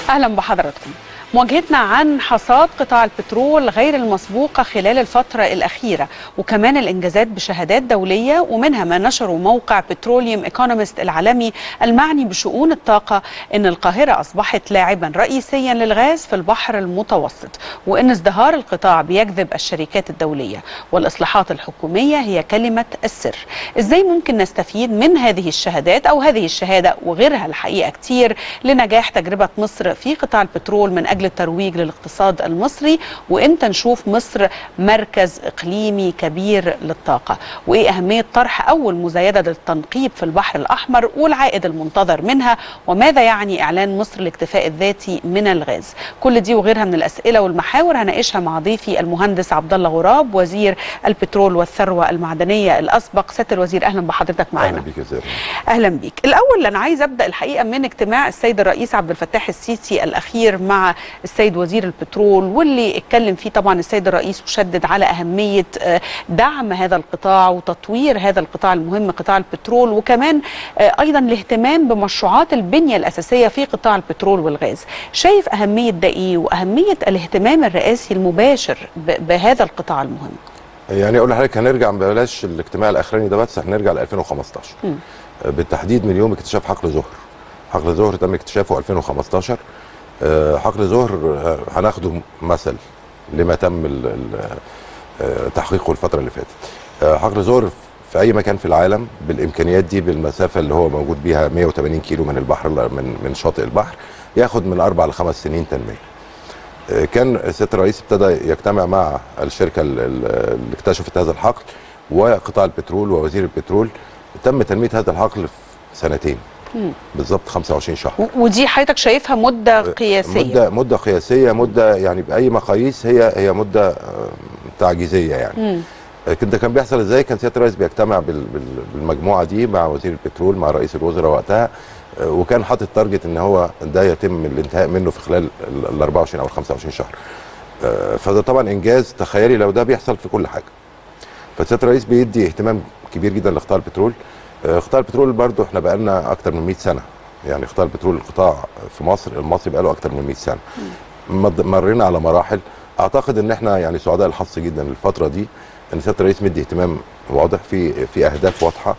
أهلا بحضراتكم. مواجهتنا عن حصاد قطاع البترول غير المسبوقة خلال الفترة الأخيرة، وكمان الإنجازات بشهادات دولية، ومنها ما نشره موقع بتروليوم ايكونومست العالمي المعني بشؤون الطاقة إن القاهرة أصبحت لاعبا رئيسيا للغاز في البحر المتوسط، وإن ازدهار القطاع بيجذب الشركات الدولية، والإصلاحات الحكومية هي كلمة السر. إزاي ممكن نستفيد من هذه الشهادات أو هذه الشهادة وغيرها الحقيقة كتير لنجاح تجربة مصر في قطاع البترول من أجل الترويج للاقتصاد المصري، وإمتى نشوف مصر مركز إقليمي كبير للطاقة، وإيه أهمية طرح أول مزايدة للتنقيب في البحر الأحمر والعائد المنتظر منها، وماذا يعني إعلان مصر الاكتفاء الذاتي من الغاز. كل دي وغيرها من الأسئلة والمحاور هناقشها مع ضيفي المهندس عبد الله غراب وزير البترول والثروة المعدنية الأسبق. سيادة الوزير أهلا بحضرتك معنا. أهلا بيك يا زير. أهلا بيك. الأول أنا عايز أبدأ الحقيقة من اجتماع السيد الرئيس عبد الفتاح السيسي الأخير مع السيد وزير البترول، واللي اتكلم فيه طبعا السيد الرئيس وشدد على أهمية دعم هذا القطاع وتطوير هذا القطاع المهم قطاع البترول، وكمان أيضا الاهتمام بمشروعات البنية الأساسية في قطاع البترول والغاز. شايف أهمية ده إيه وأهمية الاهتمام الرئاسي المباشر بهذا القطاع المهم؟ يعني أقول لحضرتك هنرجع بلاش الاجتماع الأخراني ده، بس هنرجع ل 2015 بالتحديد من يوم اكتشاف حقل زهر. حقل زهر تم اكتشافه 2015. حقل زهر هناخده مثل لما تم تحقيقه الفترة اللي فاتت. حقل زهر في أي مكان في العالم بالإمكانيات دي بالمسافة اللي هو موجود بيها 180 كيلو من البحر من شاطئ البحر ياخد من 4 ل 5 سنين تنمية. كان سيادة الرئيس ابتدى يجتمع مع الشركة اللي اكتشفت هذا الحقل وقطاع البترول ووزير البترول. تم تنمية هذا الحقل في سنتين بالظبط 25 شهر. ودي حضرتك شايفها مدة قياسية؟ مدة قياسية، مدة يعني بأي مقاييس هي مدة تعجيزية يعني. ده كان بيحصل ازاي؟ كان سيادة الرئيس بيجتمع بالمجموعة دي مع وزير البترول مع رئيس الوزراء وقتها، وكان حاطط تارجت ان هو ده يتم الانتهاء منه في خلال ال 24 او ال 25 شهر. فده طبعا انجاز. تخيلي لو ده بيحصل في كل حاجة. فسيادة الرئيس بيدي اهتمام كبير جدا لقطاع البترول. قطاع البترول برضو احنا بقالنا اكتر من 100 سنة، يعني قطاع البترول القطاع في مصر المصري بقاله اكتر من 100 سنة. مرينا على مراحل. اعتقد ان احنا يعني سعداء الحظ جدا الفترة دي ان سيادة الرئيس مدي اهتمام واضح في اهداف واضحة.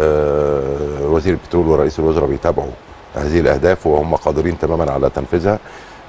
وزير البترول ورئيس الوزراء بيتابعوا هذه الاهداف وهم قادرين تماما على تنفيذها.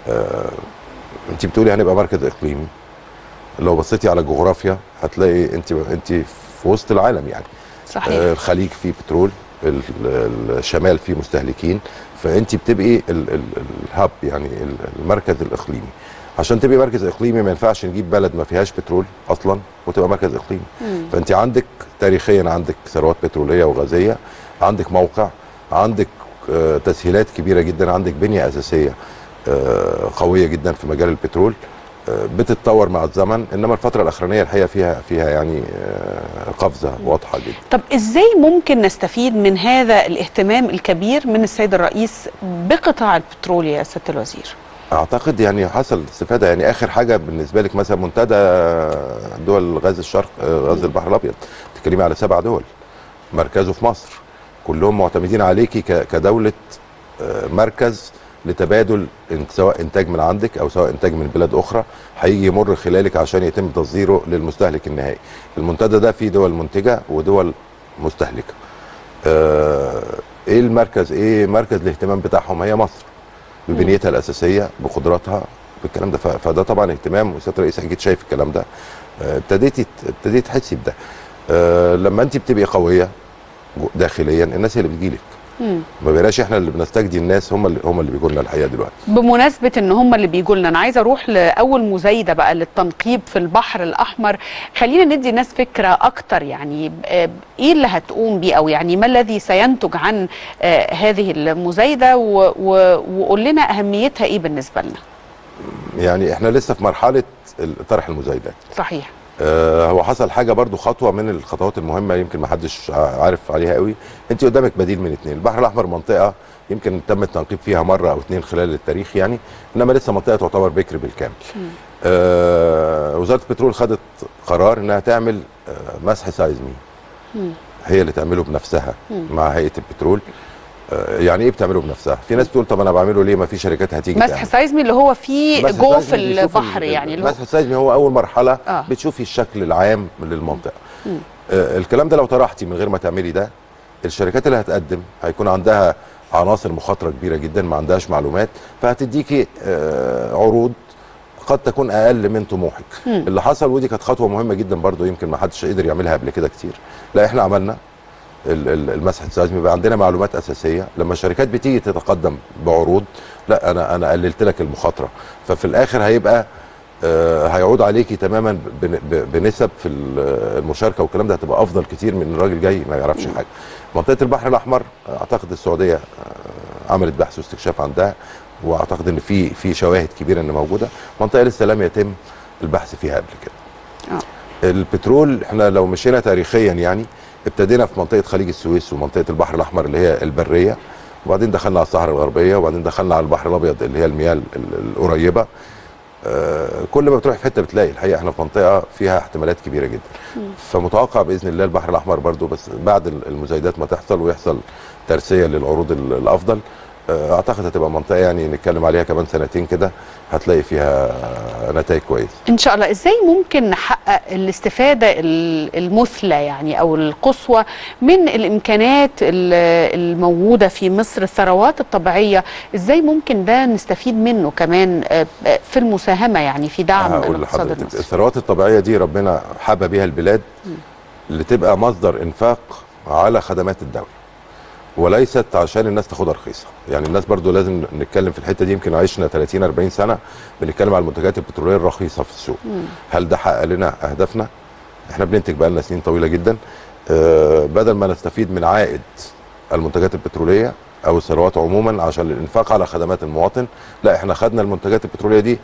انت بتقولي هنبقى مركز اقليمي. لو بصيتي على الجغرافيا هتلاقي انت في وسط العالم يعني. صحيح. الخليج فيه بترول، الشمال فيه مستهلكين، فانت بتبقي الهاب يعني المركز الاقليمي. عشان تبقي مركز اقليمي ما ينفعش نجيب بلد ما فيهاش بترول اصلا وتبقى مركز اقليمي. فانت عندك تاريخيا عندك ثروات بتروليه وغازيه، عندك موقع، عندك تسهيلات كبيره جدا، عندك بنيه اساسيه قويه جدا في مجال البترول بتتطور مع الزمن. انما الفتره الاخرانيه الحقيقه فيها يعني قفزه واضحه جدا. طب ازاي ممكن نستفيد من هذا الاهتمام الكبير من السيد الرئيس بقطاع البترول يا سياده الوزير؟ اعتقد يعني حصل استفاده. يعني اخر حاجه بالنسبه لك مثلا منتدى دول غاز الشرق، غاز البحر الابيض، تتكلمي على 7 دول مركزه في مصر، كلهم معتمدين عليكي كدوله مركز لتبادل سواء انتاج من عندك او سواء انتاج من بلاد اخرى هيجي يمر خلالك عشان يتم تصديره للمستهلك النهائي. المنتدى ده فيه دول منتجه ودول مستهلكه. ايه المركز؟ ايه مركز الاهتمام بتاعهم؟ هي مصر ببنيتها الاساسيه بقدراتها بالكلام ده. فده طبعا اهتمام، وسياده الرئيس اكيد شايف الكلام ده. ابتديتي تحسي بده. لما انت بتبقي قويه داخليا الناس هي اللي بتجيلك. ما بقيناش احنا اللي بنستجدي الناس، هم اللي بيجوا لنا الحقيقه دلوقتي. بمناسبه ان هم اللي بيجوا لنا، انا عايزه اروح لاول مزايده بقى للتنقيب في البحر الاحمر. خلينا ندي الناس فكره اكتر، يعني ايه اللي هتقوم بيه، او يعني ما الذي سينتج عن هذه المزايده، وقول لنا اهميتها ايه بالنسبه لنا. يعني احنا لسه في مرحله طرح المزايدات. صحيح. هو حصل حاجه برضو، خطوه من الخطوات المهمه يمكن ما حدش عارف عليها قوي. انت قدامك بديل من 2. البحر الاحمر منطقه يمكن تم التنقيب فيها مره او 2 خلال التاريخ يعني، انما لسه منطقه تعتبر بكر بالكامل. وزاره البترول خدت قرار انها تعمل مسح سايزمي. هي اللي تعمله بنفسها مع هيئه البترول. يعني ايه بتعمله بنفسها؟ في ناس بتقول طب انا بعمله ليه؟ ما في شركات هتيجي مسح سيزمي اللي هو فيه جوه في البحر، يعني المسح السيزمي هو اول مرحله بتشوفي الشكل العام للمنطقه. الكلام ده لو طرحتي من غير ما تعملي ده، الشركات اللي هتقدم هيكون عندها عناصر مخاطره كبيره جدا، ما عندهاش معلومات، فهتديكي عروض قد تكون اقل من طموحك. اللي حصل، ودي كانت خطوه مهمه جدا برضو، يمكن ما حدش قدر يعملها قبل كده كتير. لا، احنا عملنا المسح السيزمي، بقى عندنا معلومات اساسيه. لما الشركات بتيجي تتقدم بعروض، لا انا قللت لك المخاطره، ففي الاخر هيبقى هيعود عليكي تماما بنسب في المشاركه والكلام ده، هتبقى افضل كتير من راجل جاي ما يعرفش حاجه. منطقه البحر الاحمر اعتقد السعوديه عملت بحث واستكشاف عندها، واعتقد ان في شواهد كبيره ان موجوده. منطقه لسه لم يتم البحث فيها قبل كده. البترول احنا لو مشينا تاريخيا يعني ابتدينا في منطقه خليج السويس ومنطقه البحر الاحمر اللي هي البريه، وبعدين دخلنا على الصحراء الغربيه، وبعدين دخلنا على البحر الابيض اللي هي المياه القريبه. كل ما بتروح في حته بتلاقي الحقيقه احنا في منطقه فيها احتمالات كبيره جدا. فمتوقع باذن الله البحر الاحمر برضو، بس بعد المزايدات ما تحصل ويحصل ترسيه للعروض الافضل، اعتقد هتبقى منطقه يعني نتكلم عليها كمان سنتين كده هتلاقي فيها نتائج كويسه ان شاء الله. ازاي ممكن نحقق الاستفاده المثلى يعني او القصوى من الامكانيات الموجوده في مصر، الثروات الطبيعيه، ازاي ممكن ده نستفيد منه كمان في المساهمه يعني في دعم الاقتصاد المصري؟ الثروات الطبيعيه دي ربنا حابه بيها البلاد لتبقى مصدر انفاق على خدمات الدوله، وليست عشان الناس تاخدها رخيصه. يعني الناس برضو لازم نتكلم في الحته دي. يمكن عشنا 30 40 سنه بنتكلم على المنتجات البتروليه الرخيصه في السوق. هل ده حقق لنا اهدافنا؟ احنا بننتج بقى لنا سنين طويله جدا. بدل ما نستفيد من عائد المنتجات البتروليه او الثروات عموما عشان الانفاق على خدمات المواطن، لا احنا خدنا المنتجات البتروليه دي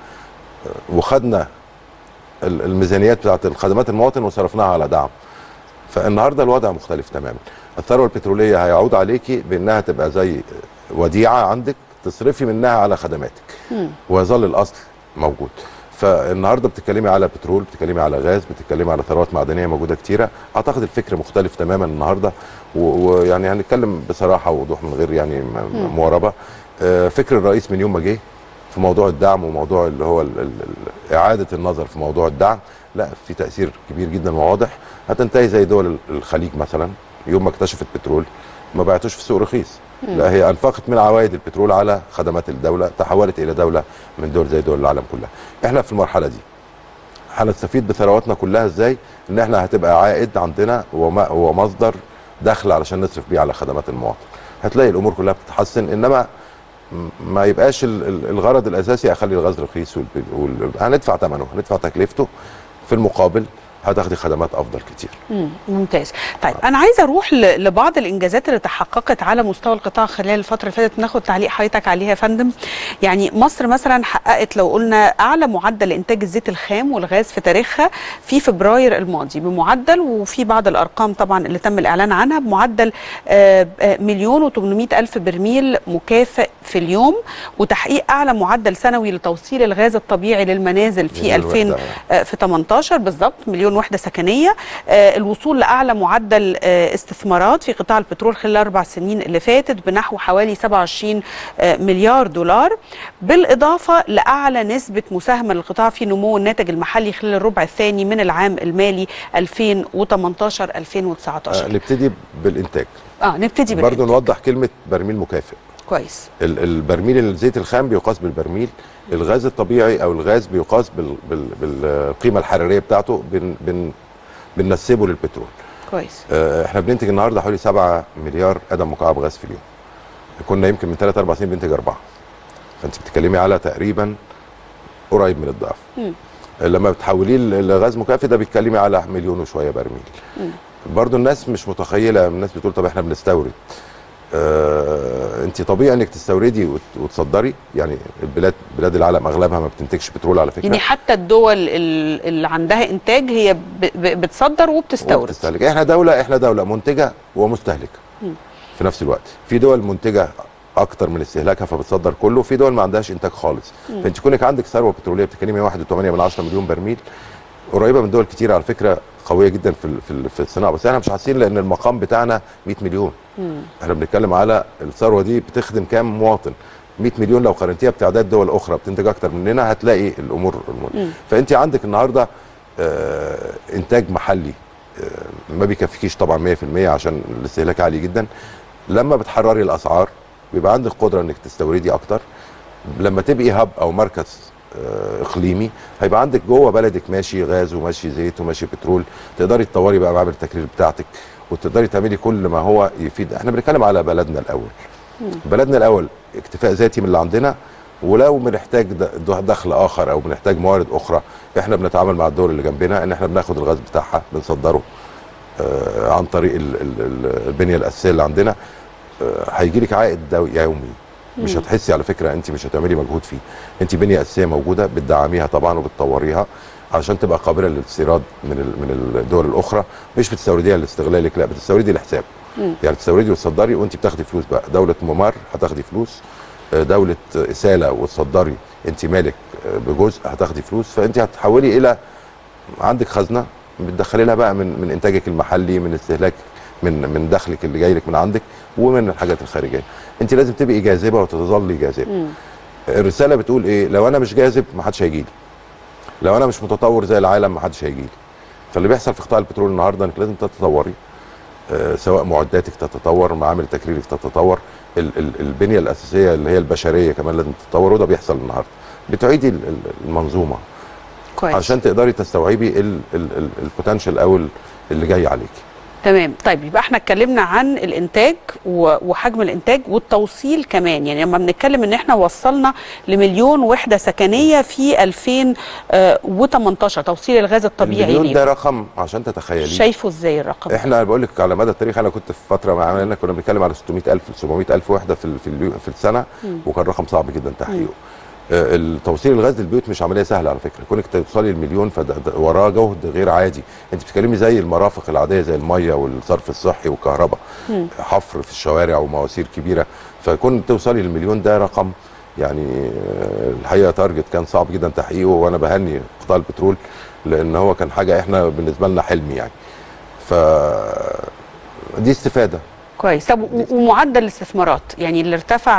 وخدنا الميزانيات بتاعت الخدمات المواطن وصرفناها على دعم. فالنهارده الوضع مختلف تماما. الثروه البتروليه هيعود عليكي بانها تبقى زي وديعه عندك تصرفي منها على خدماتك، ويظل الاصل موجود. فالنهارده بتتكلمي على بترول، بتتكلمي على غاز، بتتكلمي على ثروات معدنيه موجوده كتيره. اعتقد الفكر مختلف تماما النهارده، ويعني هنتكلم بصراحه ووضوح من غير يعني مواربه. فكر الرئيس من يوم ما جه في موضوع الدعم وموضوع اللي هو اعاده النظر في موضوع الدعم، لا في تاثير كبير جدا وواضح. هتنتهي زي دول الخليج مثلا، يوم ما اكتشفت بترول ما بعتوش في سوق رخيص، لا هي انفقت من عوائد البترول على خدمات الدوله، تحولت الى دوله من دول زي دول العالم كلها. احنا في المرحله دي هنستفيد بثرواتنا كلها ازاي؟ ان احنا هتبقى عائد عندنا ومصدر دخل علشان نصرف بيه على خدمات المواطن. هتلاقي الامور كلها بتتحسن، انما ما يبقاش الغرض الاساسي اخلي الغاز رخيص هندفع ثمنه، هندفع تكلفته، في المقابل هتاخدي خدمات افضل كتير. ممتاز. طيب انا عايزه اروح لبعض الانجازات اللي تحققت على مستوى القطاع خلال الفتره اللي فاتت، ناخد تعليق حضرتك عليها يا فندم. يعني مصر مثلا حققت لو قلنا اعلى معدل انتاج الزيت الخام والغاز في تاريخها في فبراير الماضي، بمعدل وفي بعض الارقام طبعا اللي تم الاعلان عنها، بمعدل 1,800,000 برميل مكافئ في اليوم، وتحقيق اعلى معدل سنوي لتوصيل الغاز الطبيعي للمنازل في 2018 بالظبط 1,000,000 وحده سكنيه. الوصول لاعلى معدل استثمارات في قطاع البترول خلال 4 سنين اللي فاتت بنحو حوالي 27 مليار دولار، بالاضافه لاعلى نسبه مساهمه للقطاع في نمو الناتج المحلي خلال الربع الثاني من العام المالي 2018 2019. نبتدي بالانتاج. نبتدي بالانتاج. برضه نوضح كلمه برميل مكافئ. كويس. البرميل الزيت الخام بيقاس بالبرميل، الغاز الطبيعي او الغاز بيقاس بالقيمه الحراريه بتاعته، بننسبه للبترول. كويس. احنا بننتج النهارده حوالي 7 مليار قدم مكعب غاز في اليوم. كنا يمكن من 3 4 سنين بننتج 4، فانت بتتكلمي على تقريبا قريب من الضعف. لما بتحوليه لغاز مكافئ ده بتتكلمي على 1,000,000 وشويه برميل. برضو الناس مش متخيله، الناس بتقول طب احنا بنستورد. انت طبيعي انك تستوردي وتصدري، يعني بلاد العالم اغلبها ما بتنتجش بترول على فكره. يعني حتى الدول اللي عندها انتاج هي بتصدر وبتستورد. احنا دوله منتجه ومستهلكه في نفس الوقت. في دول منتجه اكتر من استهلاكها فبتصدر كله، في دول ما عندهاش انتاج خالص. فانت كونك عندك ثروه بتروليه بتتكلمي 1.8 مليون برميل، قريبه من دول كتير على فكره قويه جدا في الصناعه، بس احنا مش حاسين لان المقام بتاعنا 100 مليون. احنا بنتكلم على الثروه دي بتخدم كام مواطن؟ 100 مليون لو قارنتيها بتعداد دول اخرى بتنتج اكتر مننا هتلاقي الامور فانت عندك النهارده انتاج محلي ما بيكفيكيش طبعا 100% عشان الاستهلاك عالي جدا. لما بتحرري الاسعار بيبقى عندك قدره انك تستوردي اكتر. لما تبقي هاب او مركز اقليمي هيبقى عندك جوه بلدك ماشي غاز وماشي زيت وماشي بترول، تقدري تطوري بقى معامل التكرير بتاعتك وتقدري تعملي كل ما هو يفيد. احنا بنتكلم على بلدنا الاول. بلدنا الاول اكتفاء ذاتي من اللي عندنا، ولو بنحتاج دخل اخر او بنحتاج موارد اخرى احنا بنتعامل مع الدول اللي جنبنا ان احنا بناخد الغاز بتاعها بنصدره عن طريق البنيه الاساسيه اللي عندنا. هيجي لك عائد يومي مش هتحسي على فكره، انت مش هتعملي مجهود فيه، انت بنيه اساسيه موجوده بتدعميها طبعا وبتطوريها عشان تبقى قابله للاستيراد من الدول الاخرى. مش بتستورديها لاستغلالك، لا بتستوردي لحساب. يعني تستوردي وتصدري وانت بتاخدي فلوس بقى. دوله ممر هتاخدي فلوس، دوله اساله وتصدري انت مالك بجزء هتاخدي فلوس، فانت هتحولي الى عندك خزنه بتدخلي لها بقى من انتاجك المحلي، من استهلاك من دخلك اللي جاي لك من عندك ومن الحاجات الخارجيه. انت لازم تبقي جاذبه وتظلي جاذبه. الرساله بتقول ايه؟ لو انا مش جاذب ما حدش هيجي لي، لو انا مش متطور زي العالم ما حدش هيجي لي. فاللي بيحصل في قطاع البترول النهارده انك لازم تتطوري، سواء معداتك تتطور، معامل تكريرك تتطور، البنيه الاساسيه اللي هي البشريه كمان لازم تتطور، وده بيحصل النهارده. بتعيدي المنظومه كويس عشان تقدري تستوعبي البوتنشال او اللي جاي عليكي. تمام. طيب يبقى احنا اتكلمنا عن الانتاج وحجم الانتاج والتوصيل كمان. يعني لما بنتكلم ان احنا وصلنا لمليون وحده سكنيه في 2018 توصيل الغاز الطبيعي المليون ده رقم عشان تتخيليه. شايفه ازاي الرقم؟ احنا بقول لك على مدى التاريخ، انا كنت في فتره معانا كنا بنتكلم على 600,000 700,000 وحده في السنه، وكان رقم صعب جدا تحقيقه. التوصيل الغاز للبيوت مش عمليه سهله على فكره، كونك توصلي المليون فده وراه جهد غير عادي. انت بتتكلمي زي المرافق العاديه زي الميه والصرف الصحي والكهرباء، حفر في الشوارع ومواسير كبيره، فكون توصلي للمليون ده رقم يعني الحقيقه تارجت كان صعب جدا تحقيقه. وانا بهني قطاع البترول لان هو كان حاجه احنا بالنسبه لنا حلم يعني. ف دي استفاده كويس. طب ومعدل الاستثمارات يعني اللي ارتفع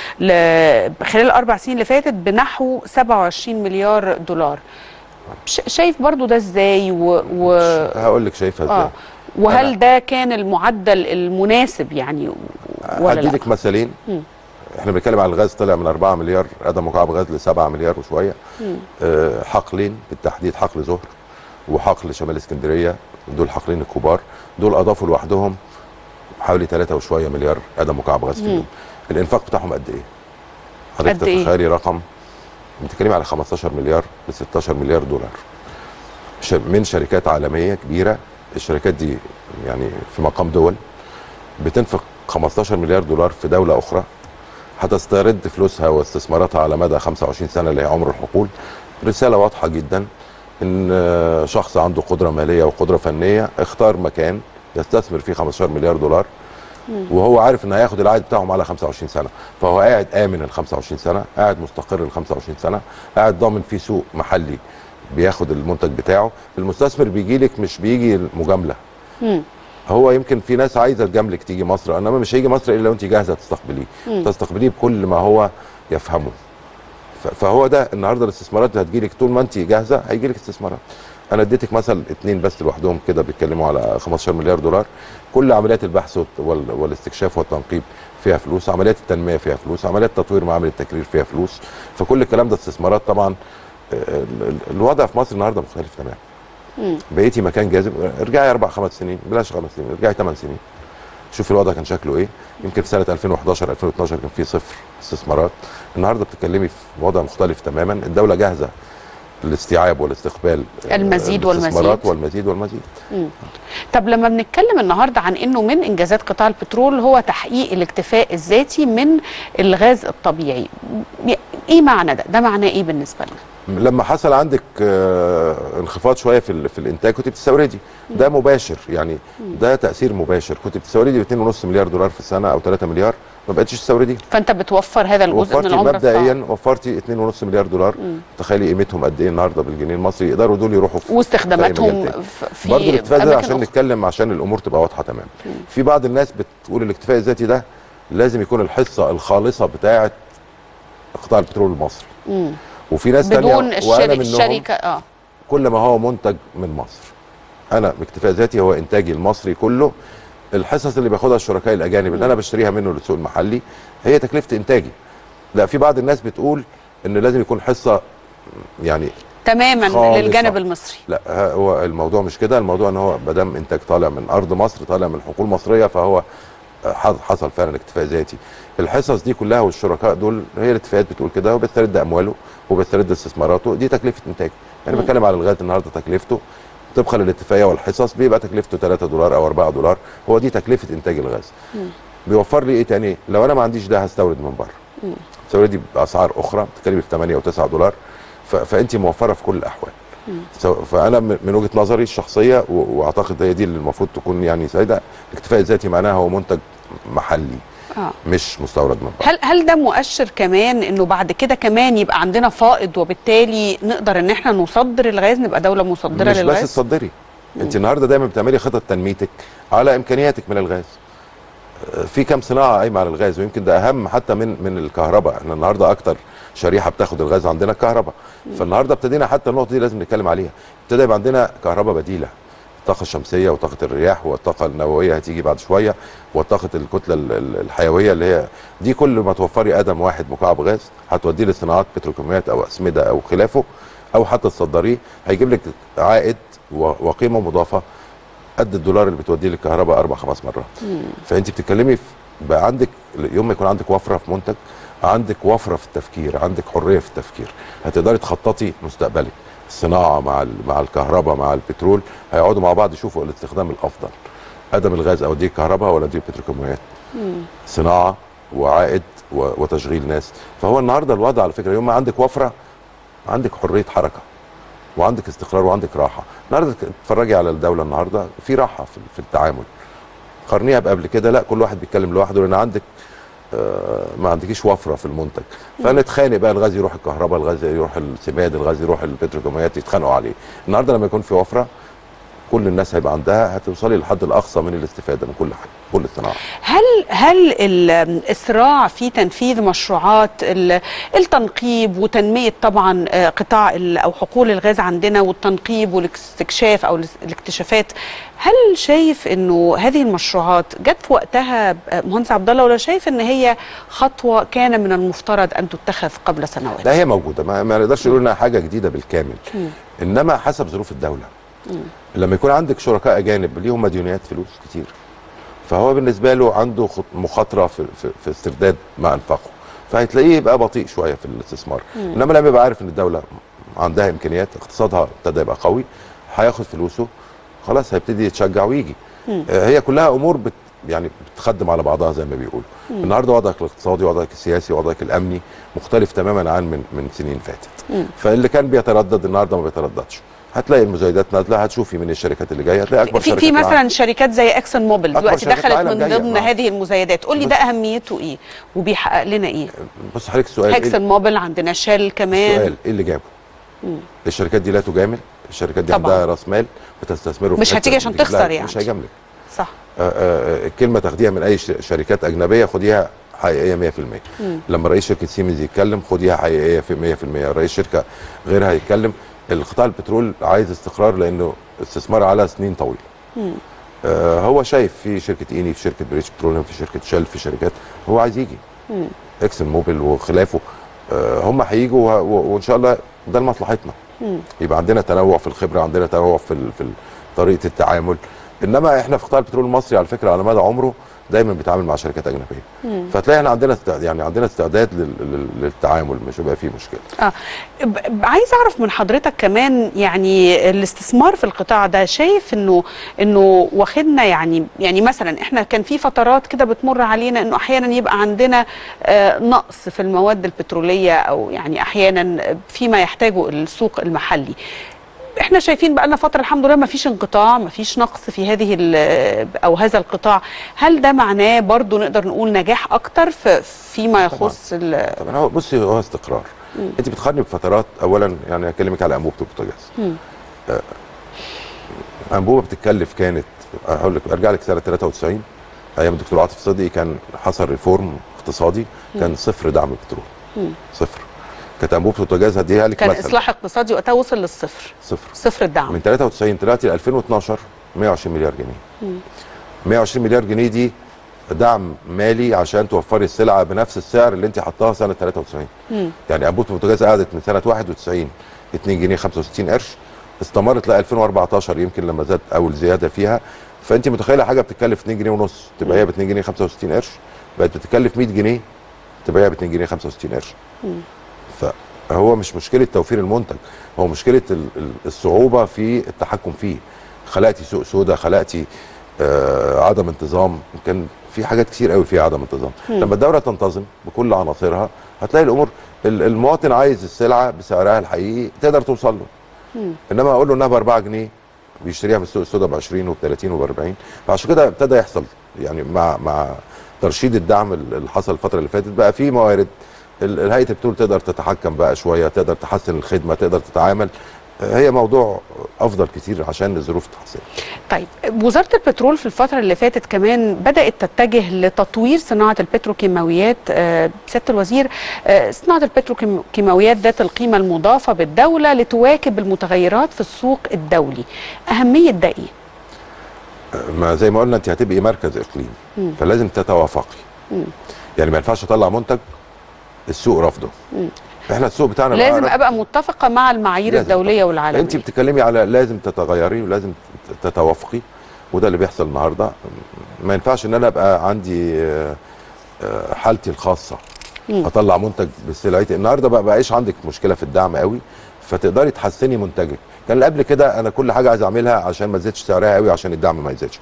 خلال الاربع سنين اللي فاتت بنحو 27 مليار دولار، شايف برضو ده ازاي؟ هقول لك شايفها ازاي. وهل ده كان المعدل المناسب يعني ولا لا؟ هديلك مثالين. احنا بنتكلم على الغاز طلع من 4 مليار قدم مكعب غاز ل 7 مليار وشويه. حقلين بالتحديد، حقل زهر وحقل شمال اسكندريه، دول حقلين الكبار، دول اضافوا لوحدهم حوالي 3 وشويه مليار قدم مكعب غاز في اليوم. الانفاق بتاعهم قد ايه؟ حضرتك تتخيلي رقم بتتكلمي على 15 مليار ل 16 مليار دولار من شركات عالميه كبيره. الشركات دي يعني في مقام دول بتنفق 15 مليار دولار في دوله اخرى هتسترد فلوسها واستثماراتها على مدى 25 سنه اللي هي عمر الحقول. رساله واضحه جدا ان شخص عنده قدره ماليه وقدره فنيه اختار مكان يستثمر فيه 15 مليار دولار وهو عارف ان هياخد العائد بتاعهم على 25 سنه، فهو قاعد امن ال 25 سنه، قاعد مستقر ال 25 سنه، قاعد ضامن في سوق محلي بياخد المنتج بتاعه. المستثمر بيجي لك مش بيجي مجامله. هو يمكن في ناس عايزه تجاملك تيجي مصر، انما مش هيجي مصر الا لو انت جاهزه تستقبليه، تستقبليه بكل ما هو يفهمه. فهو ده النهارده الاستثمارات اللي هتجي لك طول ما انت جاهزه هيجي لك استثمارات. انا اديتك مثل 2 بس لوحدهم كده بيتكلموا على 15 مليار دولار. كل عمليات البحث والاستكشاف والتنقيب فيها فلوس، عمليات التنميه فيها فلوس، عمليات تطوير معامل التكرير فيها فلوس، فكل الكلام ده استثمارات. طبعا الوضع في مصر النهارده مختلف تماما. بقيتي مكان جاذب، ارجعي 4 5 سنين، بلاش 5 سنين، ارجعي 8 سنين شوفي الوضع كان شكله ايه. يمكن في سنه 2011 2012 كان في صفر استثمارات، النهارده بتتكلمي في وضع مختلف تماما. الدوله جاهزه للاستيعاب والاستقبال المزيد والمزيد. طب لما بنتكلم النهارده عن انه من انجازات قطاع البترول هو تحقيق الاكتفاء الذاتي من الغاز الطبيعي، ايه معنى ده؟ ده معناه ايه بالنسبه لنا؟ لما حصل عندك انخفاض شويه في الانتاج كنت بتستوردي، ده مباشر يعني، ده تاثير مباشر. كنت بتستوردي ب 2.5 مليار دولار في السنه او 3 مليار، ما بقتش تستوردي. فانت بتوفر هذا الجزء من العمله مبدئيا وفرتي 2.5 مليار دولار. تخيلي قيمتهم قد ايه النهارده بالجنيه المصري، يقدروا دول يروحوا في واستخداماتهم في برضه الاكتفاء الذاتي. عشان نتكلم عشان الامور تبقى واضحه تمام. في بعض الناس بتقول الاكتفاء الذاتي ده لازم يكون الحصه الخالصه بتاعه قطاع البترول المصري. وفي ناس ثانيه بدون الشركه كل ما هو منتج من مصر. انا باكتفاء ذاتي هو انتاجي المصري كله. الحصص اللي بياخدها الشركاء الاجانب اللي انا بشتريها منه للسوق المحلي هي تكلفه انتاجي. لا، في بعض الناس بتقول ان لازم يكون حصه يعني تماما للجانب المصري. لا، هو الموضوع مش كده. الموضوع ان هو ما دام انتاج طالع من ارض مصر، طالع من حقول مصريه، فهو حصل فعلا اكتفاء ذاتي. الحصص دي كلها والشركاء دول هي الاتفاقات بتقول كده، وبيسترد امواله وبيسترد استثماراته، دي تكلفه انتاج. يعني بتكلم على الغاز النهارده تكلفته طبقا للاتفاقيه والحصص بيبقى تكلفته 3 دولار او 4 دولار، هو دي تكلفه انتاج الغاز. بيوفر لي ايه تاني؟ لو انا ما عنديش ده هستورد من بره. تستوردي باسعار اخرى بتتكلمي في 8 و9 دولار، فانت موفره في كل الاحوال. فانا من وجهه نظري الشخصيه واعتقد هي دي اللي المفروض تكون يعني سيده، الاكتفاء الذاتي معناها هو منتج محلي مش مستورد من بره. هل ده مؤشر كمان انه بعد كده كمان يبقى عندنا فائض، وبالتالي نقدر ان احنا نصدر الغاز، نبقى دوله مصدره للغاز؟ مش بس تصدري، انت النهارده دايما بتعملي خطط تنميتك على امكانياتك من الغاز. في كام صناعه قايمه على الغاز، ويمكن ده اهم حتى من الكهرباء. احنا النهارده اكتر شريحه بتاخد الغاز عندنا الكهرباء. فالنهارده ابتدينا حتى النقطه دي لازم نتكلم عليها، ابتدى يبقى عندنا كهرباء بديله، الطاقه الشمسيه وطاقه الرياح والطاقه النوويه هتيجي بعد شويه، وطاقه الكتله الحيويه اللي هي دي. كل ما توفري قدم واحد مكعب غاز هتوديه لصناعات بتروكيماويات او اسمده او خلافه، او حتى تصدريه، هيجيب لك عائد وقيمه مضافه قد الدولار اللي بتوديه للكهرباء 4-5 مرات. فانت بتتكلمي بقى عندك يوم ما يكون عندك وفره في منتج، عندك وفره في التفكير، عندك حريه في التفكير، هتقدري تخططي مستقبلك. الصناعه مع الكهرباء مع البترول هيقعدوا مع بعض يشوفوا الاستخدام الافضل. ادم الغاز اوديه الكهرباء ولا اوديه البتروكيماويات؟ صناعه وعائد وتشغيل ناس. فهو النهارده الوضع على فكره يوم ما عندك وفره عندك حريه حركه وعندك استقرار وعندك راحه. النهارده تتفرجي على الدوله النهارده في راحه في التعامل. قارنيها بقبل كده، لا كل واحد بيتكلم لوحده لان عندك ما عندكيش وفره في المنتج. فنتخانق بقى، الغاز يروح الكهرباء، الغاز يروح السماد، الغاز يروح البتروكيماويات، يتخانقوا عليه. النهارده لما يكون في وفره كل الناس هيبقى عندها، هتوصلي للحد الاقصى من الاستفاده من كل حاجه، كل الصناعه. هل الاسراع في تنفيذ مشروعات التنقيب وتنميه طبعا قطاع او حقول الغاز عندنا، والتنقيب والاستكشاف او الاكتشافات، هل شايف انه هذه المشروعات جت في وقتها مهندس عبد الله، ولا شايف ان هي خطوه كان من المفترض ان تتخذ قبل سنوات؟ لا، هي موجوده، ما نقدرش نقول انها حاجه جديده بالكامل. انما حسب ظروف الدوله. لما يكون عندك شركاء اجانب ليهم مديونيات فلوس كتير، فهو بالنسبه له عنده مخاطره في استرداد ما انفقه، فهتلاقيه يبقى بطيء شويه في الاستثمار. انما لما يبقى عارف ان الدوله عندها امكانيات، اقتصادها ابتدى يبقى قوي، هياخد فلوسه خلاص هيبتدي يتشجع ويجي. هي كلها امور يعني بتخدم على بعضها زي ما بيقولوا. النهارده وضعك الاقتصادي، وضعك السياسي، وضعك الامني مختلف تماما عن من سنين فاتت. فاللي كان بيتردد النهارده ما بيترددش. هتلاقي المزايدات نازله، هتشوفي من الشركات اللي جايه، هتلاقي اكبر شركات في مثلا شركات زي اكسون موبل دلوقتي دخلت من ضمن هذه المزايدات. قول لي ده اهميته ايه وبيحقق لنا ايه؟ بص حضرتك السؤال، اكسون موبل عندنا شال كمان. السؤال ايه اللي جابه؟ الشركات دي لا تجامل، الشركات دي عندها راس مال بتستثمره في مش هتيجي عشان تخسر يعني، مش هيجاملك. صح. الكلمه تاخديها من اي شركات اجنبيه خديها حقيقيه 100%. لما رئيس شركه سيمنز يتكلم خديها حقيقيه في 100%. رئيس شركه غيرها يتكلم. القطاع البترول عايز استقرار لانه استثمار على سنين طويله. هو شايف في شركه ايني، في شركه بريتش بتروليوم، في شركه شell، في شركات هو عايز يجي. اكسون موبل وخلافه هم هيجوا، وان شاء الله ده لمصلحتنا. يبقى عندنا تنوع في الخبره، عندنا تنوع في طريقه التعامل. انما احنا في قطاع البترول المصري على فكره على مدى عمره دايما بيتعامل مع شركات اجنبيه، فتلاقي احنا عندنا استعداد للتعامل، مش هيبقى فيه مشكله. عايز اعرف من حضرتك كمان، يعني الاستثمار في القطاع ده شايف انه واخدنا، يعني مثلا احنا كان في فترات كده بتمر علينا انه احيانا يبقى عندنا نقص في المواد البتروليه، او يعني احيانا فيما يحتاجه السوق المحلي. احنا شايفين بقى لنا فتره الحمد لله ما فيش انقطاع، ما فيش نقص في هذا القطاع. هل ده معناه برضو نقدر نقول نجاح اكتر فيما يخص طبعا هو بصي، هو استقرار. انت بتقارني بفترات، اولا يعني اكلمك على انبوبه البوتاجاز. انبوبه بتتكلف كانت، هقول لك ارجع لك سنه 93 ايام الدكتور عاطف صدقي، كان حصل ريفورم اقتصادي، كان صفر دعم البترول، صفر. كانت انبوبه البوتاجاز هديها لك كان اصلاح اقتصادي وقتها وصل للصفر، صفر الدعم. من 93 طلعتي ل 2012 120 مليار جنيه. 120 مليار جنيه دي دعم مالي عشان توفري السلعه بنفس السعر اللي انت حطاها سنه 93. يعني انبوبه البوتاجاز قعدت من سنه 91 2 جنيه 65 قرش، استمرت ل 2014 يمكن لما زاد اول زياده فيها. فانت متخيله حاجه بتتكلف 2 جنيه ونص تبقى هي ب 2 جنيه 65 قرش، بقت بتتكلف 100 جنيه تبقى هي ب 2 جنيه 65 قرش. فهو مش مشكله توفير المنتج، هو مشكله الصعوبه في التحكم فيه. خلقتي سوق سودا، خلقتي عدم انتظام، كان في حاجات كتير قوي فيها عدم انتظام. لما الدوله تنتظم بكل عناصرها هتلاقي الامور، المواطن عايز السلعه بسعرها الحقيقي تقدر توصل له. انما اقول له انها ب 4 جنيه بيشتريها من السوق السودا ب 20 وب 30 وب 40. فعشان كده ابتدى يحصل يعني مع ترشيد الدعم اللي حصل الفتره اللي فاتت، بقى في موارد هيئه البترول تقدر تتحكم بقى شويه، تقدر تحسن الخدمه، تقدر تتعامل. هي موضوع افضل كتير عشان الظروف تحسن. طيب، وزاره البترول في الفتره اللي فاتت كمان بدات تتجه لتطوير صناعه البتروكيماويات. سياده الوزير، صناعه البتروكيماويات ذات القيمه المضافه بالدوله لتواكب المتغيرات في السوق الدولي، اهميه ده ايه؟ ما زي ما قلنا انت هتبقي مركز اقليمي، فلازم تتوافقي. يعني ما ينفعش اطلع منتج السوق رافضه. احنا السوق بتاعنا لازم ابقى متفقه مع المعايير الدوليه والعالميه. انت بتتكلمي على لازم تتغيري ولازم تتوافقي، وده اللي بيحصل النهارده. ما ينفعش ان انا ابقى عندي حالتي الخاصه اطلع منتج بسلعتي. النهارده بقى بقاش عندك مشكله في الدعم قوي، فتقدري تحسني منتجك. كان قبل كده انا كل حاجه عايز اعملها عشان ما تزيدش سعرها قوي عشان الدعم ما يزيدش،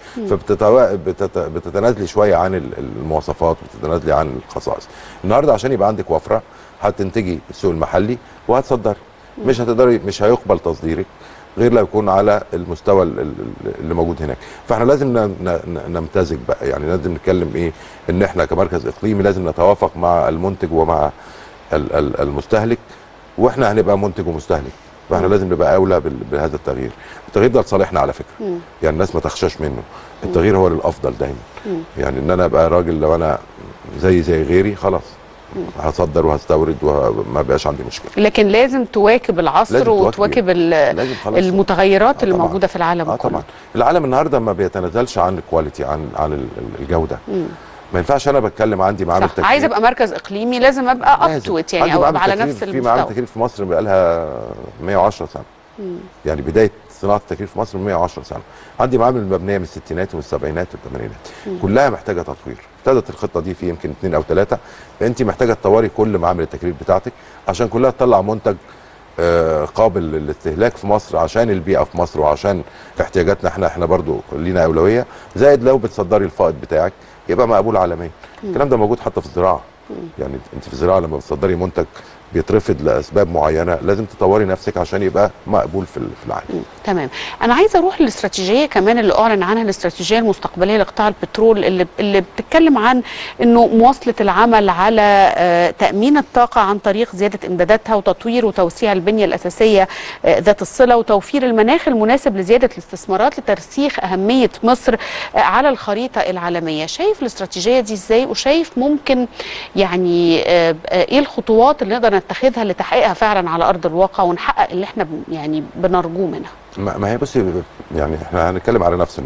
فبتتنازلي شويه عن المواصفات وبتتنازلي عن الخصائص. النهارده عشان يبقى عندك وفره هتنتجي السوق المحلي وهتصدري. مش هتقدري، مش هيقبل تصديرك غير لو يكون على المستوى اللي موجود هناك. فاحنا لازم نمتزج بقى، يعني لازم نتكلم ايه، ان احنا كمركز اقليمي لازم نتوافق مع المنتج ومع المستهلك، واحنا هنبقى منتج ومستهلك، فاحنا لازم نبقى اولى بهذا التغيير. التغيير ده لصالحنا على فكره. يعني الناس ما تخشاش منه، التغيير هو للافضل دايما. يعني ان انا ابقى راجل، لو انا زي غيري خلاص هصدر وهستورد وما بقاش عندي مشكله. لكن لازم تواكب العصر وتواكب المتغيرات اللي موجوده في العالم كله. طبعا العالم النهارده ما بيتنازلش عن الكواليتي، عن الجوده. ما ينفعش انا بتكلم عندي معامل تكليف. عايز ابقى مركز اقليمي لازم ابقى ابتوت، يعني او ابقى على نفس المستوى. في معامل تكليف في مصر بقى لها 110 سنه. يعني بدايه صناعه التكليف في مصر من 110 سنه. عندي معامل مبنيه من الستينات ومن السبعينات والثمانينات، كلها محتاجه تطوير. ابتدت الخطه دي في يمكن 2 أو 3، فانت محتاجه تطوري كل معامل التكليف بتاعتك عشان كلها تطلع منتج قابل للاستهلاك في مصر، عشان البيئه في مصر وعشان احتياجاتنا احنا برضو لينا اولويه. زائد لو بتصدري الفائض بتاعك يبقى مقبول عالميا. الكلام ده موجود حتى في الزراعه. يعني انت في الزراعه لما بتصدري منتج بيترفض لاسباب معينه لازم تطوري نفسك عشان يبقى مقبول في العالم. تمام. انا عايزه اروح للاستراتيجيه كمان اللي اعلن عنها، الاستراتيجيه المستقبليه لقطاع البترول اللي بتتكلم عن انه مواصله العمل على تامين الطاقه عن طريق زياده امداداتها وتطوير وتوسيع البنيه الاساسيه ذات الصله وتوفير المناخ المناسب لزياده الاستثمارات لترسيخ اهميه مصر على الخريطه العالميه. شايف الاستراتيجيه دي ازاي؟ وشايف ممكن يعني ايه الخطوات اللي نقدر نتخذها لتحقيقها فعلا على ارض الواقع ونحقق اللي احنا يعني بنرجوه منها؟ ما هي بصي، يعني احنا هنتكلم على نفس النقطه.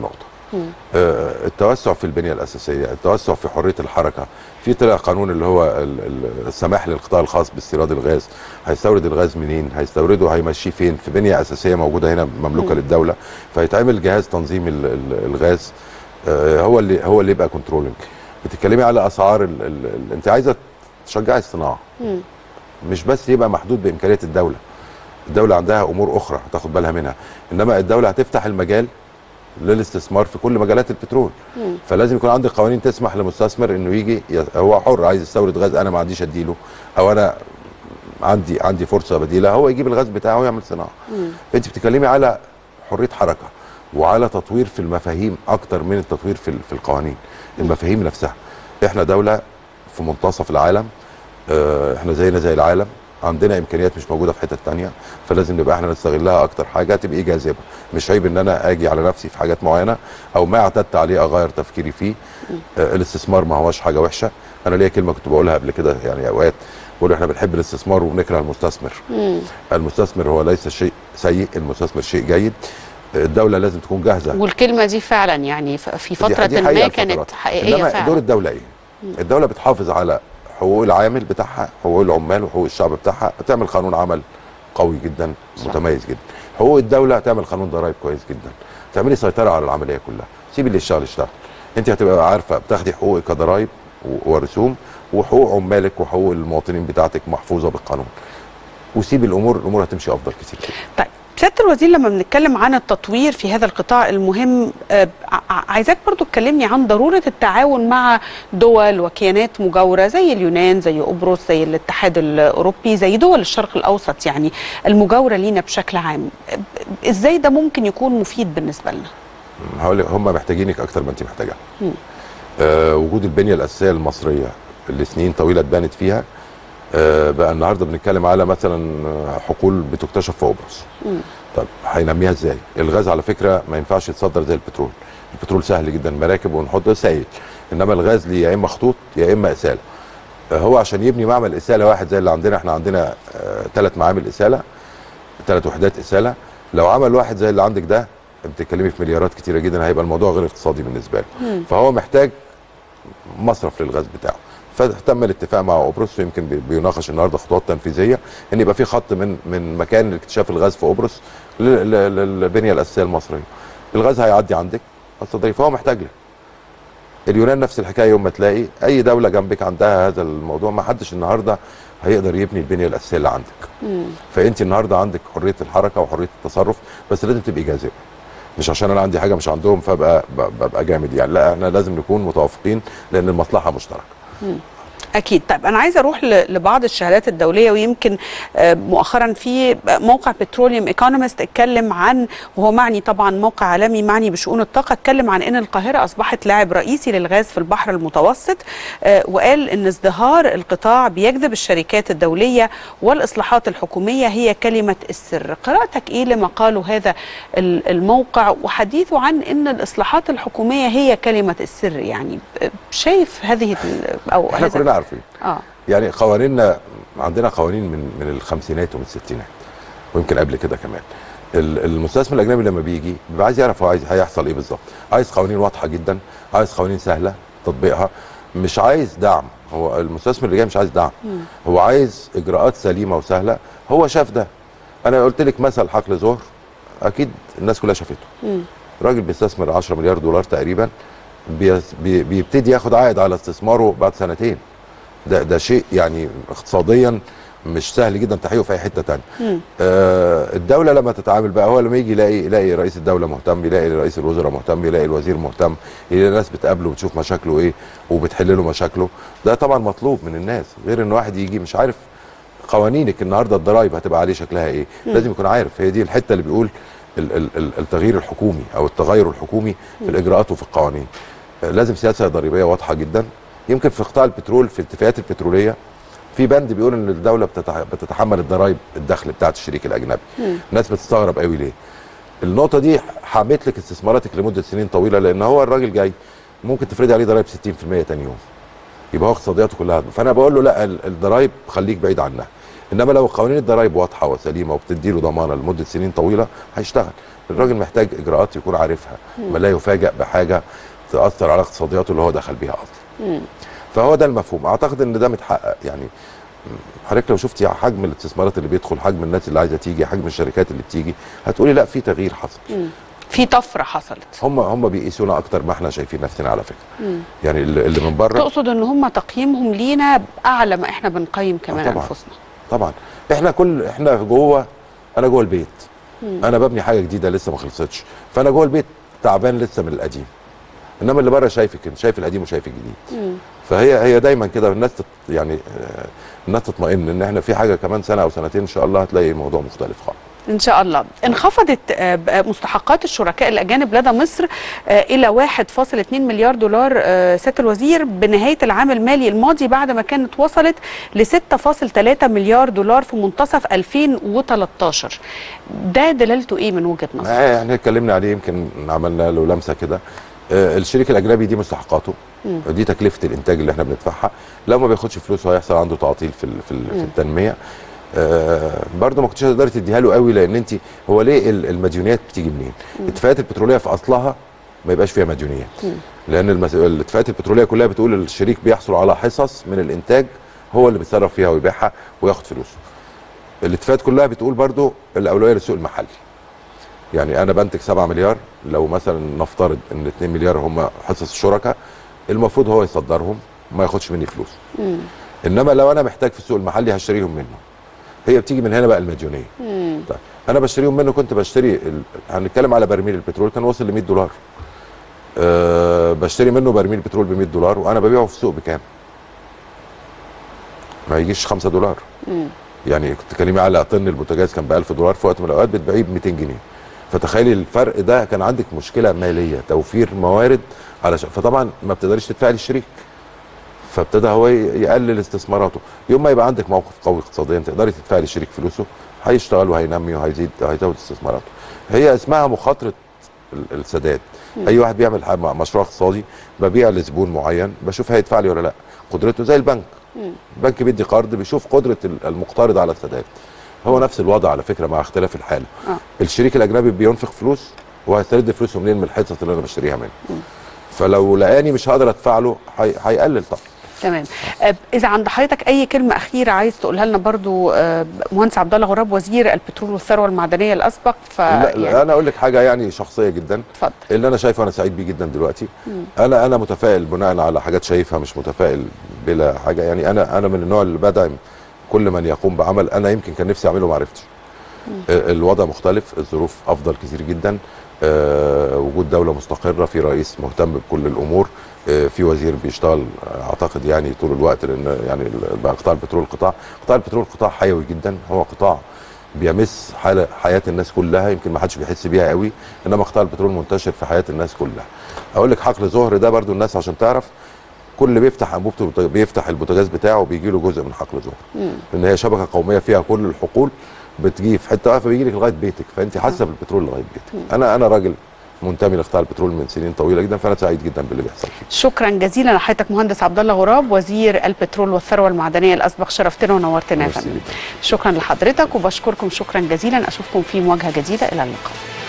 التوسع في البنيه الاساسيه، التوسع في حريه الحركه. في طلع قانون اللي هو السماح للقطاع الخاص باستيراد الغاز. هيستورد الغاز منين؟ هيستورده هيمشيه فين؟ في بنيه اساسيه موجوده هنا مملوكه للدوله، فيتعمل جهاز تنظيم الغاز هو اللي يبقى كنترولنج. بتتكلمي على اسعار انت عايزه تشجعي الصناعه، مش بس يبقى محدود بامكانيه الدوله. الدوله عندها امور اخرى هتاخد بالها منها، انما الدوله هتفتح المجال للاستثمار في كل مجالات البترول. فلازم يكون عندك قوانين تسمح لمستثمر انه يجي، هو حر، عايز يستورد غاز انا ما عنديش اديله، او انا عندي فرصه بديله، هو يجيب الغاز بتاعه ويعمل صناعه. فانت بتتكلمي على حريه حركه وعلى تطوير في المفاهيم اكتر من التطوير في القوانين. المفاهيم نفسها، احنا دوله في منتصف العالم، احنا زينا زي العالم، عندنا امكانيات مش موجوده في حتت ثانيه، فلازم نبقى احنا نستغلها اكتر حاجه تبقى جاذبه. مش عيب ان انا اجي على نفسي في حاجات معينه او ما اعتدت عليه اغير تفكيري فيه. الاستثمار ما هوش حاجه وحشه. انا ليا كلمه كنت بقولها قبل كده، يعني اوقات بقول احنا بنحب الاستثمار وبنكره المستثمر. المستثمر هو ليس شيء سيء، المستثمر شيء جيد. الدوله لازم تكون جاهزه، والكلمه دي فعلا يعني في فتره ما كانت حقيقيه إنما فعلا. دور الدوله ايه؟ الدوله بتحافظ على حقوق العامل بتاعها، حقوق العمال وحقوق الشعب بتاعها، تعمل قانون عمل قوي جدا متميز جدا. حقوق الدوله تعمل قانون ضرائب كويس جدا، تعملي سيطره على العمليه كلها، سيبي اللي يشتغل يشتغل. انت هتبقى عارفه بتاخدي حقوقك كضرائب ورسوم، وحقوق عمالك وحقوق المواطنين بتاعتك محفوظه بالقانون، وسيبي الامور هتمشي افضل كتير. طيب سيادة الوزير، لما بنتكلم عن التطوير في هذا القطاع المهم، عايزاك برضو تكلمني عن ضرورة التعاون مع دول وكيانات مجاورة زي اليونان، زي قبرص، زي الاتحاد الأوروبي، زي دول الشرق الأوسط، يعني المجاورة لينا بشكل عام. إزاي ده ممكن يكون مفيد بالنسبة لنا؟ هقول هم محتاجينك أكتر ما أنت محتاجاها. وجود البنية الأساسية المصرية اللي سنين طويلة اتبنت فيها، بقى النهارده بنتكلم على مثلا حقول بتكتشف في قبرص. طب هينميها ازاي؟ الغاز على فكره ما ينفعش يتصدر زي البترول. البترول سهل جدا، مراكب ونحط سائل، انما الغاز ليه يا اما خطوط يا اما اساله. هو عشان يبني معمل اساله واحد زي اللي عندنا، احنا عندنا 3 معامل اساله، 3 وحدات اساله. لو عمل واحد زي اللي عندك ده بتتكلمي في مليارات كتيره جدا، هيبقى الموضوع غير اقتصادي بالنسبه له. فهو محتاج مصرف للغاز بتاعه. فتم الاتفاق مع قبرص، ويمكن بيناقش النهارده خطوات تنفيذيه ان يبقى في خط من مكان اكتشاف الغاز في قبرص للبنيه الاساسيه المصريه. الغاز هيعدي عندك الصدري، فهو محتاج لك. اليونان نفس الحكايه، يوم ما تلاقي اي دوله جنبك عندها هذا الموضوع، ما حدش النهارده هيقدر يبني البنيه الاساسيه اللي عندك. فانت النهارده عندك حريه الحركه وحريه التصرف، بس لازم تبقي جاذبه. مش عشان انا عندي حاجه مش عندهم فببقى جامد يعني، لا، احنا لازم نكون متوافقين لان المصلحه مشتركه. أكيد. طيب أنا عايزة أروح لبعض الشهادات الدولية، ويمكن مؤخرا في موقع بتروليوم ايكونومست اتكلم عن، وهو معني طبعا موقع عالمي معني بشؤون الطاقة، اتكلم عن أن القاهرة أصبحت لاعب رئيسي للغاز في البحر المتوسط، وقال أن ازدهار القطاع بيجذب الشركات الدولية والإصلاحات الحكومية هي كلمة السر. قراءتك إيه لما قالوا هذا الموقع وحديثه عن أن الإصلاحات الحكومية هي كلمة السر؟ يعني شايف هذه أو احنا كلنا عارفين آه. يعني قوانيننا، عندنا قوانين من الخمسينات ومن الستينات ويمكن قبل كده كمان. المستثمر الاجنبي لما بيجي بيبقى عايز يعرف هو هيحصل ايه بالظبط. عايز قوانين واضحه جدا، عايز قوانين سهله تطبيقها، مش عايز دعم. هو المستثمر اللي جاي مش عايز دعم، هو عايز اجراءات سليمه وسهله. هو شاف ده. انا قلت لك مثل حقل زهر، اكيد الناس كلها شافته. راجل بيستثمر 10 مليار دولار تقريبا، بيبتدي ياخد عائد على استثماره بعد سنتين. ده شيء يعني اقتصاديا مش سهل جدا تحقيقه في اي حته ثانيه. الدوله لما تتعامل بقى، هو لما يجي يلاقي رئيس الدوله مهتم، يلاقي رئيس الوزراء مهتم، يلاقي الوزير مهتم، يلاقي ناس بتقابله وتشوف مشاكله ايه وبتحل له مشاكله، ده طبعا مطلوب من الناس. غير ان واحد يجي مش عارف قوانينك النهارده الضرايب هتبقى عليه شكلها ايه. لازم يكون عارف. هي دي الحته اللي بيقول التغيير الحكومي او التغير الحكومي في الاجراءات وفي القوانين. لازم سياسه ضريبيه واضحه جدا. يمكن في قطاع البترول في الاتفاقيات البتروليه في بند بيقول ان الدوله بتتحمل الضرائب الدخل بتاعت الشريك الاجنبي. الناس بتستغرب قوي ليه. النقطه دي حمت لك استثماراتك لمده سنين طويله، لان هو الراجل جاي ممكن تفرضي عليه ضرائب 60% تاني يوم، يبقى هو اقتصادياته كلها. فانا بقول له لا، الضرائب خليك بعيد عنها. انما لو قوانين الضرايب واضحه وسليمه وبتدي له ضمانه لمده سنين طويله هيشتغل. الراجل محتاج اجراءات يكون عارفها، ما لا يفاجئ بحاجه تاثر على اقتصادياته اللي هو دخل بيها اصلا. فهو ده المفهوم، اعتقد ان ده متحقق. يعني حضرتك لو شفتي حجم الاستثمارات اللي بيدخل، حجم الناس اللي عايزه تيجي، حجم الشركات اللي بتيجي، هتقولي لا في تغيير حصل. في طفره حصلت. هم بيقيسونا اكتر ما احنا شايفين نفسنا على فكره. يعني اللي من بره تقصد ان هم تقييمهم لينا اعلى ما احنا بنقيم كمان انفسنا. طبعا احنا جوه، انا جوه البيت. انا ببني حاجه جديده لسه ما خلصتش، فانا جوه البيت تعبان لسه من القديم. انما اللي بره شايفك انت، شايف القديم وشايف الجديد. فهي دايما كده الناس يعني الناس تطمئن ان احنا في حاجه كمان سنه او سنتين ان شاء الله هتلاقي الموضوع مختلف خالص. ان شاء الله. انخفضت مستحقات الشركاء الاجانب لدى مصر الى 1.2 مليار دولار سياده الوزير بنهايه العام المالي الماضي، بعد ما كانت وصلت ل 6.3 مليار دولار في منتصف 2013. ده دلالته ايه من وجهه نظرك؟ احنا اتكلمنا عليه، يمكن عملنا له لمسه كده. الشريك الاجنبي دي مستحقاته، دي تكلفه الانتاج اللي احنا بندفعها. لو ما بياخدش فلوسه هيحصل عنده تعطيل في التنميه. برضه ما كنتش هتقدري تديها له قوي، لان انت هو ليه المديونيات بتيجي منين؟ الاتفاقات البتروليه في اصلها ما يبقاش فيها مديونيات، لان الاتفاقات البتروليه كلها بتقول الشريك بيحصل على حصص من الانتاج هو اللي بيتصرف فيها ويبيعها وياخد فلوسه. الاتفاقات كلها بتقول برضه الاولويه للسوق المحلي. يعني انا بنتج 7 مليار، لو مثلا نفترض ان 2 مليار هم حصص الشركاء، المفروض هو يصدرهم ما ياخدش مني فلوس. انما لو انا محتاج في السوق المحلي هشتريهم منه. هي بتيجي من هنا بقى المديونيه. طيب انا بشتريهم منه، كنت بشتري هنتكلم على برميل البترول كان وصل ل 100 دولار. بشتري منه برميل بترول ب 100 دولار وانا ببيعه في السوق بكام؟ ما يجيش 5 دولار. يعني كنت تكلمي على طن البوتاجاز كان ب 1000 دولار، في وقت من الاوقات بتبيعيه ب 200 جنيه. فتخيلي الفرق ده، كان عندك مشكله ماليه، توفير موارد فطبعا ما بتقدريش تدفعي للشريك. فابتدى هو يقلل استثماراته. يوم ما يبقى عندك موقف قوي اقتصاديا تقدري تدفعي للشريك فلوسه، هيشتغل وهينمي وهيزود استثماراته. هي اسمها مخاطره السداد. اي واحد بيعمل مشروع اقتصادي، ببيع لزبون معين، بشوف هيدفع لي ولا لا، قدرته زي البنك. البنك بيدي قرض، بيشوف قدره المقترض على السداد. هو نفس الوضع على فكره مع اختلاف الحاله. الشريك الاجنبي بينفق فلوس وهيسترد فلوسه منين؟ من الحصص اللي انا بشتريها منه. فلو لقاني مش هقدر ادفع له هيقلل طبعا. تمام. اذا عند حضرتك اي كلمه اخيره عايز تقولها لنا برضو مهندس عبد الله غراب وزير البترول والثروه المعدنيه الاسبق. لا انا اقول لك حاجه يعني شخصيه جدا. اتفضل. اللي انا شايفه انا سعيد بيه جدا دلوقتي. انا متفائل بناء على حاجات شايفها، مش متفائل بلا حاجه. يعني انا من النوع اللي بدعم كل من يقوم بعمل انا يمكن كان نفسي اعمله وما عرفتش. الوضع مختلف، الظروف افضل كتير جدا. وجود دوله مستقره، في رئيس مهتم بكل الامور، في وزير بيشتغل اعتقد يعني طول الوقت، لان يعني قطاع البترول قطاع حيوي جدا. هو قطاع بيمس حياه الناس كلها، يمكن ما حدش بيحس بيها قوي، انما قطاع البترول منتشر في حياه الناس كلها. اقول لك حقل ظهر ده برضو الناس عشان تعرف، كل اللي بيفتح انبوبته بيفتح البوتاجاز بتاعه بيجي له جزء من حقل ظهر، لان هي شبكه قوميه فيها كل الحقول بتجي في حته واقفه بيجي لك لغايه بيتك، فانت حاسه بالبترول لغايه بيتك. انا راجل منتمي لقطاع البترول من سنين طويله جدا، فانا سعيد جدا باللي بيحصل فيه. شكرا جزيلا لحضرتك مهندس عبد الله غراب وزير البترول والثروه المعدنيه الاسبق، شرفتنا ونورتنا يا فندم. شكرا لحضرتك وبشكركم شكرا جزيلا. اشوفكم في مواجهه جديده، الى اللقاء.